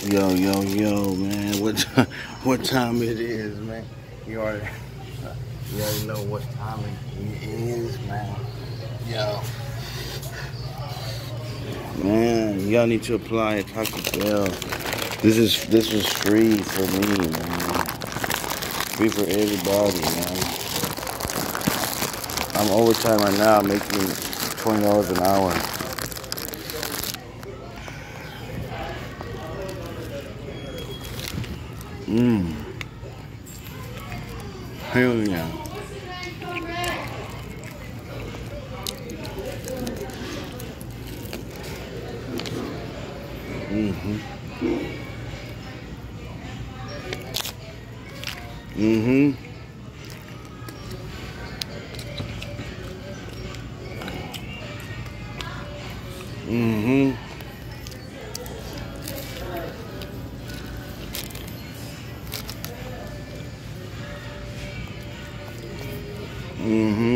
Yo, man. What time it is, man? You already, you already know what time it is, man. Yo, man, y'all need to apply at Taco Bell. This was free for me, man. Free for everybody, man. I'm overtime right now, making $20 an hour. Hell yeah. Mm-hmm. Mm-hmm.